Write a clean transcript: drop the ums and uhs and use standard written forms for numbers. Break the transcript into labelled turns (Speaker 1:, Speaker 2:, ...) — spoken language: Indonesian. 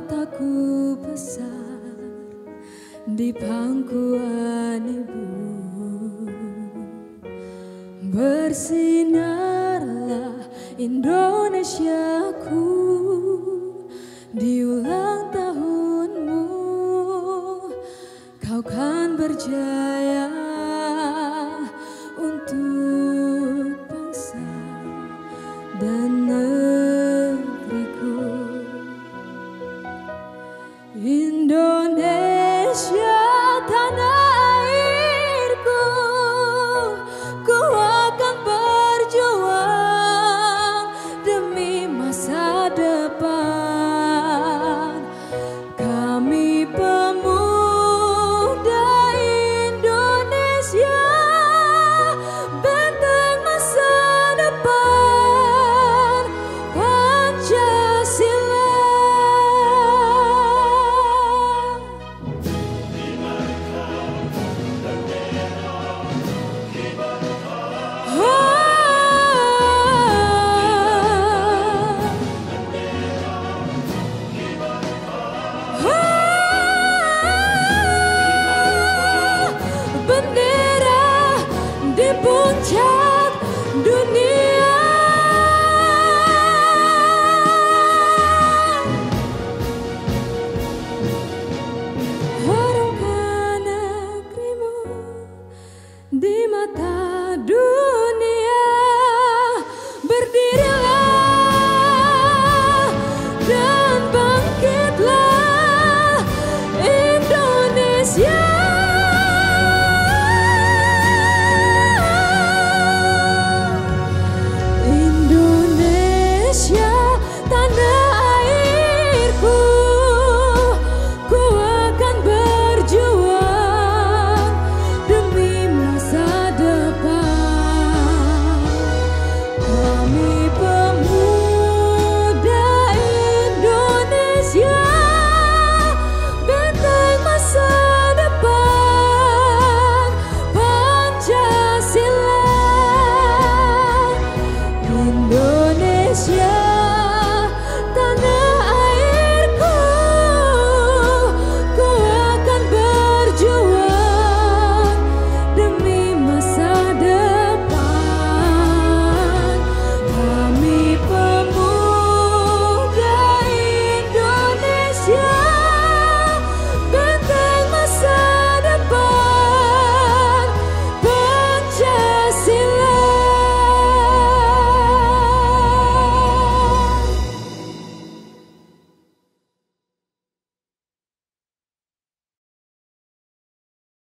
Speaker 1: mataku besar di pangkuan ibu. Bersinarlah Indonesiaku di ulang tahunmu, kau kan berjaya untuk bangsa dan negeriku. Indonesia tanah airku, ku akan berjuang demi masa depan. Kami pemuda Indonesia, benteng masa depan Pancasila. Bendera di puncak dunia, harumkan negerimu di mata dunia. Berdirilah dan bangkitlah Indonesia. Indonesia tanah airku,